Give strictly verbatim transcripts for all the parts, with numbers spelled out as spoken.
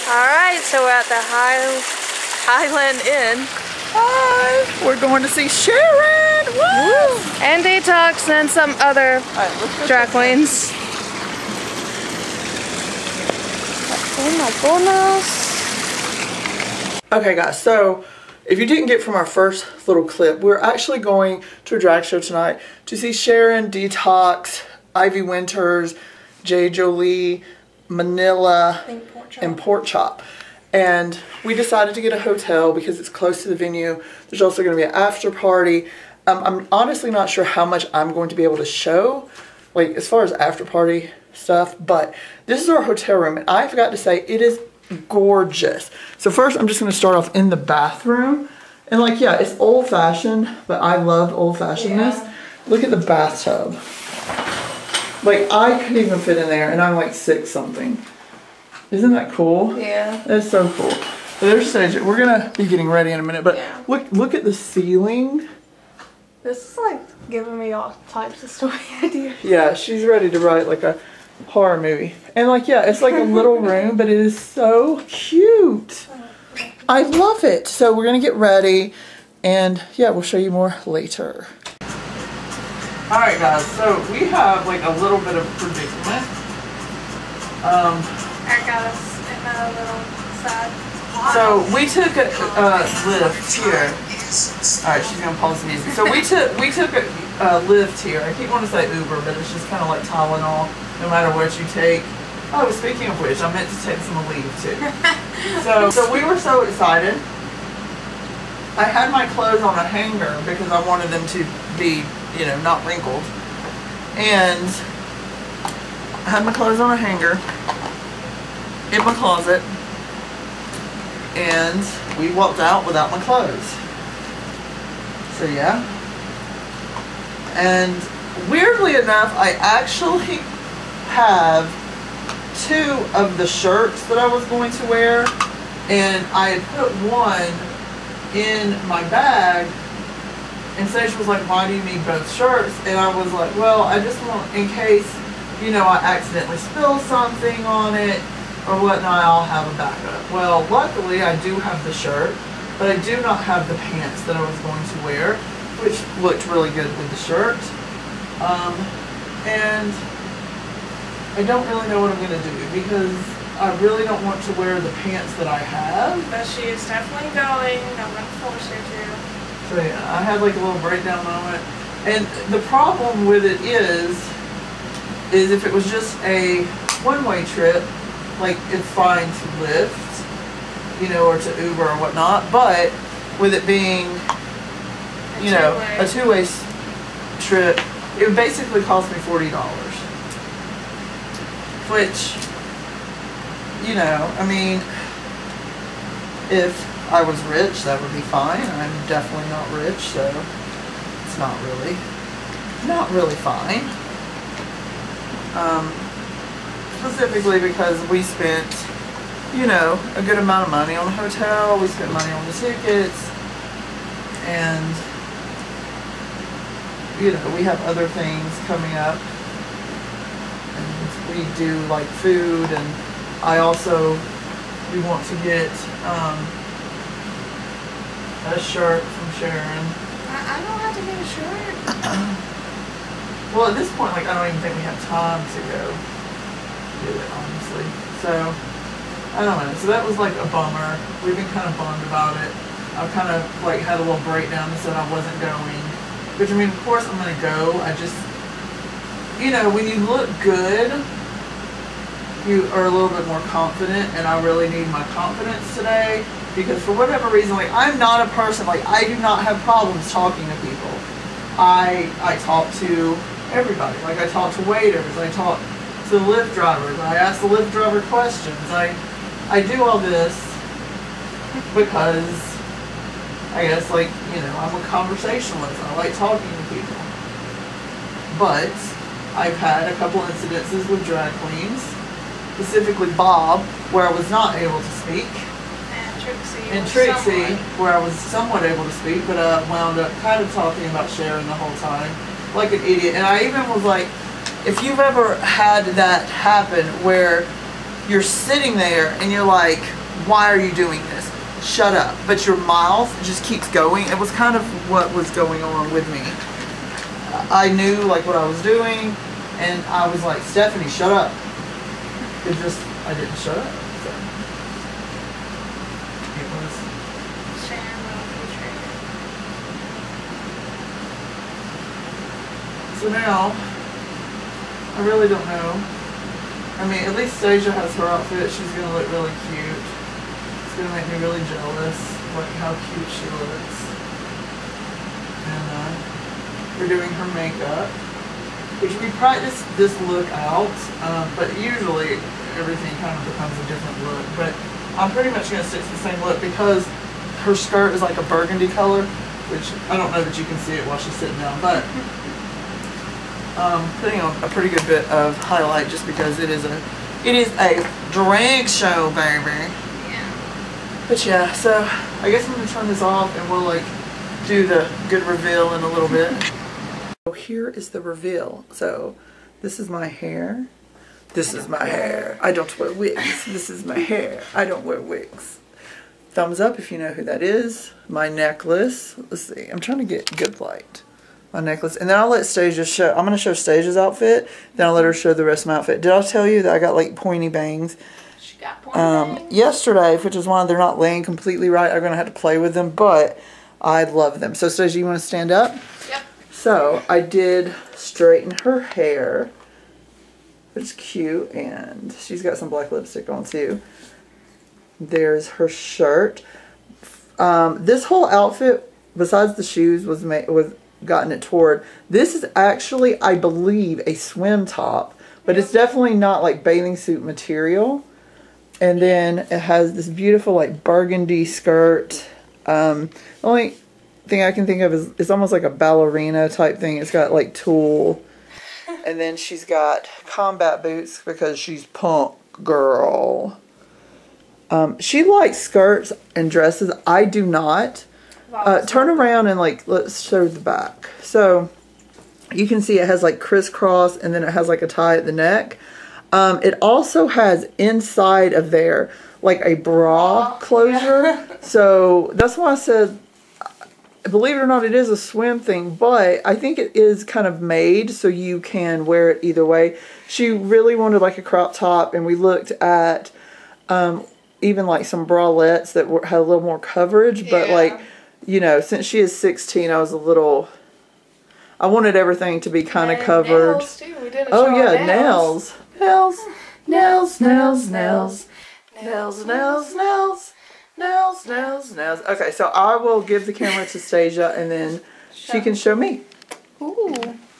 Alright, so we're at the High, Highland Inn. Hi! We're going to see Sharon! Woo! And Detox and some other right, drag queens. Oh my goodness. Okay guys, so if you didn't get from our first little clip, we're actually going to a drag show tonight to see Sharon, Detox, Ivy Winters, Jay Jolie, Manila, and Pork Chop. And we decided to get a hotel because it's close to the venue. There's also going to be an after party. Um, I'm honestly not sure how much I'm going to be able to show, like as far as after party stuff, but this is our hotel room, and I forgot to say it is gorgeous. So first I'm just going to start off in the bathroom. And like, yeah, it's old fashioned, but I love old fashionedness. Yeah. Look at the bathtub. Like, I could even fit in there, and I'm like six something. Isn't that cool? Yeah. That's so cool. So there's stage. We're gonna be getting ready in a minute, but yeah. look look at the ceiling. This is like giving me all types of story ideas. Yeah, she's ready to write like a horror movie. And like, yeah, it's like a little room, but it is so cute. I love it. So we're gonna get ready, and yeah, we'll show you more later. Alright guys, so we have like a little bit of predicament. Um, I got us in a little sad. So we took a uh, lift here. Alright, she's gonna pause the music. So we took we took a uh, lift here. I keep wanting to say Uber, but it's just kind of like Tylenol, no matter what you take. Oh, speaking of which, I meant to take some leave too. So, so we were so excited. I had my clothes on a hanger because I wanted them to be, you know, not wrinkled. And I had my clothes on a hanger in my closet. And we walked out without my clothes. So yeah. And weirdly enough, I actually have two of the shirts that I was going to wear, and I had put one in my bag, and Sage was like, why do you need both shirts? And I was like, well, I just want, in case, you know, I accidentally spill something on it or whatnot, I'll have a backup. Well, luckily I do have the shirt, but I do not have the pants that I was going to wear, which looked really good with the shirt. Um, and I don't really know what I'm going to do because I really don't want to wear the pants that I have. But she is definitely going. I'm going to force her to. So yeah, I had like a little breakdown moment. And the problem with it is, is if it was just a one-way trip, like it's fine to Lyft, you know, or to Uber or whatnot. But with it being, you know, a two-way trip, it would basically cost me forty dollars. Which, you know, I mean, if I was rich, that would be fine. I'm definitely not rich, so it's not really, not really fine. Um, specifically because we spent, you know, a good amount of money on the hotel. We spent money on the tickets, and, you know, we have other things coming up. We do like food, and I also, we want to get um, a shirt from Sharon. I, I don't have to get a shirt. Well, at this point, like, I don't even think we have time to go do it, honestly. So, I don't know. So that was like a bummer. We've been kind of bummed about it. I kind of like had a little breakdown and said I wasn't going. Which, I mean, of course I'm going to go. I just, you know, when you look good, you are a little bit more confident, and I really need my confidence today because for whatever reason, like, I'm not a person, like, I do not have problems talking to people. I I talk to everybody. Like, I talk to waiters, I talk to the Lyft drivers, I ask the Lyft driver questions. I I do all this because I guess, like, you know, I'm a conversationalist. I like talking to people. But I've had a couple incidences with drag queens, specifically Bob, where I was not able to speak, and Trixie, and Trixie, where I was somewhat able to speak, but I wound up kind of talking about Sharon the whole time, like an idiot. And I even was like, if you've ever had that happen where you're sitting there and you're like, why are you doing this? Shut up. But your mouth just keeps going. It was kind of what was going on with me. I knew like what I was doing, and I was like, Stephanie, shut up. It just, I didn't shut up. So. It was. So now, I really don't know. I mean, at least Stasia has her outfit. She's going to look really cute. It's going to make me really jealous, like how cute she looks. And uh, we're doing her makeup, which we practice this look out, um, but usually everything kind of becomes a different look. But I'm pretty much going to stick to the same look because her skirt is like a burgundy color, which I don't know that you can see it while she's sitting down, but um, putting on a pretty good bit of highlight just because it is a it is a drag show, baby. Yeah. But yeah, so I guess I'm gonna turn this off and we'll like do the good reveal in a little bit. So here is the reveal. So this is my hair. This is my hair. I don't wear wigs. This is my hair. I don't wear wigs. Thumbs up if you know who that is. My necklace. Let's see. I'm trying to get good light. My necklace. And then I'll let Stasia show. I'm going to show Stasia's outfit. Then I'll let her show the rest of my outfit. Did I tell you that I got like pointy bangs? She got pointy um, bangs. Yesterday, which is why they're not laying completely right. I'm going to have to play with them. But I love them. So Stasia, you want to stand up? Yep. So I did straighten her hair. It's cute. And she's got some black lipstick on too. There's her shirt. Um, this whole outfit, besides the shoes, was made was gotten it toward. This is actually, I believe, a swim top, but it's definitely not like bathing suit material. And then it has this beautiful like burgundy skirt. Um, the only thing I can think of is it's almost like a ballerina type thing. It's got like tulle, and then she's got combat boots because she's punk girl. Um, she likes skirts and dresses. I do not. Uh, turn around and like let's show the back. So you can see it has like crisscross and then it has like a tie at the neck. Um, it also has inside of there like a bra closure. Yeah. So that's why I said, believe it or not, it is a swim thing, but I think it is kind of made so you can wear it either way. She really wanted like a crop top, and we looked at um, even like some bralettes that were, had a little more coverage, but yeah. like, you know, since she is sixteen, I was a little, I wanted everything to be kind of covered. Nails too. We didn't oh show yeah, nails. Nails. Nails, nails, nails, nails, nails, nails, nails, nails, nails, nails. Okay, so I will give the camera to Stasia, and then she can show me. Ooh.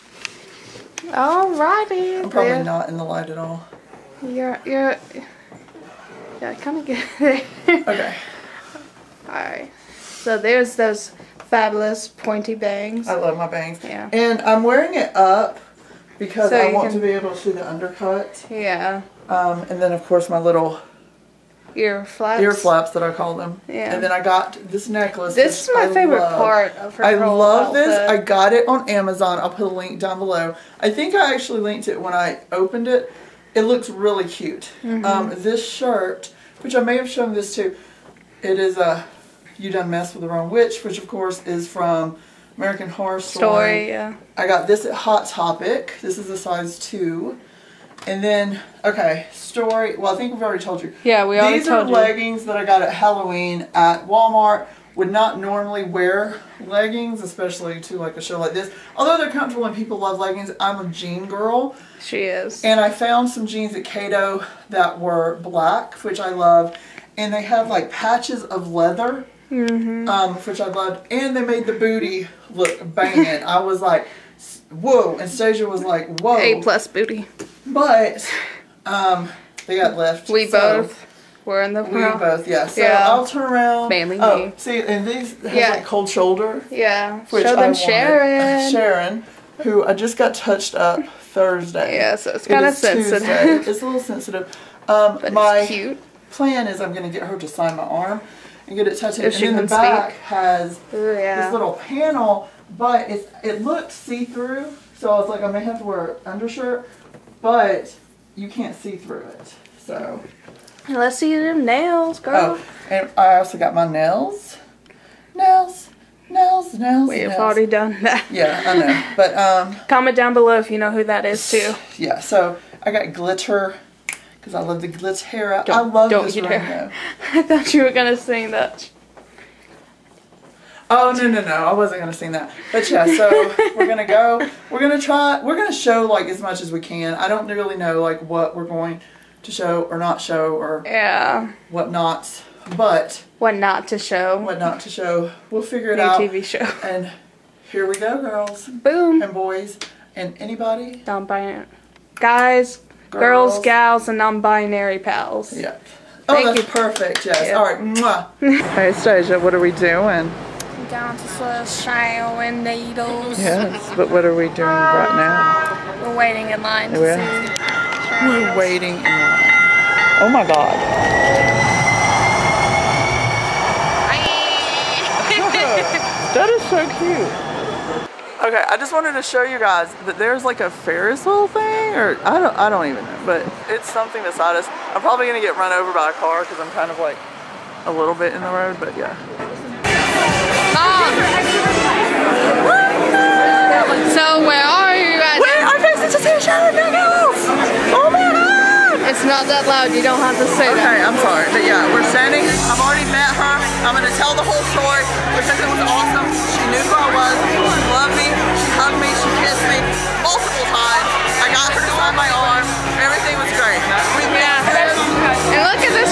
Alrighty. I'm probably there. not in the light at all. You're, you're, yeah, kind of get there. Okay. Alright. So there's those fabulous pointy bangs. I love my bangs. Yeah. And I'm wearing it up because so I want can, to be able to see the undercut. Yeah. Um, and then of course my little ear flaps. Ear flaps that I call them. Yeah. And then I got this necklace. This is my I favorite love. part of her I whole love outfit. this. I got it on Amazon. I'll put a link down below. I think I actually linked it when I opened it. It looks really cute. Mm-hmm. Um, this shirt, which I may have shown this too, it is a You Done Messed with the Wrong Witch, which of course is from American Horror Story. Story, yeah. I got this at Hot Topic. This is a size two. And then, okay, Story. Well, I think we've already told you. Yeah, we already told you. These are leggings that I got at Halloween at Walmart. Would not normally wear leggings, especially to like a show like this. Although they're comfortable and people love leggings, I'm a jean girl. She is. And I found some jeans at Cato that were black, which I love. And they have like patches of leather. Mm-hmm. um, which I loved, and they made the booty look banging. I was like, whoa, and Stasia was like, whoa. A plus booty. But, um, they got left. We so both were in the We prom. both, yeah. So yeah. I'll turn around. Mainly oh, me. see, and these have yeah. like cold shoulder. Yeah. Which Show them I Sharon. Wanted. Sharon, who I just got touched up Thursday. Yeah, so it's kind of sensitive. Tuesday. It's a little sensitive. Um, but my it's cute. plan is I'm going to get her to sign my arm and get it tattooed. If And she then the can back speak. has Ooh, yeah. this little panel, but it's, it looked see-through, so I was like, I may have to wear an undershirt, but you can't see through it. So Let's see them nails, girl. Oh, and I also got my nails. Nails. Nails, nails, We've nails. already done that. Yeah, I know. But, um... comment down below if you know who that is, too. Yeah, so I got glitter, because I love the glitter. I Don't, love don't this you ring, dare. though. I thought you were going to sing that. Oh, no, no, no. I wasn't going to sing that. But, yeah, so we're going to go. We're going to try. We're going to show, like, as much as we can. I don't really know, like, what we're going to show or not show or yeah. what not. But... what not to show. What not to show. We'll figure it New out. T V show. And here we go, girls. Boom. And boys. And anybody. Non-binary. Guys, girls, girls gals, and non-binary pals. Yeah. Oh, Thank that's you. perfect. Yes. Yeah. All right. Mwah. Hey, Stasia, what are we doing? Down to Slow and needles. Yes, but what are we doing right now? We're waiting in line to We're, see. we're waiting in line. Oh my God. That is so cute. Okay, I just wanted to show you guys that there's like a Ferris wheel thing, or I don't, I don't even know, but it's something beside us. I'm probably gonna get run over by a car because I'm kind of like a little bit in the road, but yeah. Mom. So where are you guys? Wait, I'm fixing to see a shower girls. Oh my God! It's not that loud. You don't have to say okay, that. Okay, I'm sorry, but yeah, we're standing. I've already met her. I'm gonna tell the whole story because it was awesome. She knew who I was. She loved me. She hugged me. She kissed me multiple times. I got her to sign my arm. Everything was great. We made Yeah. friends. And look at this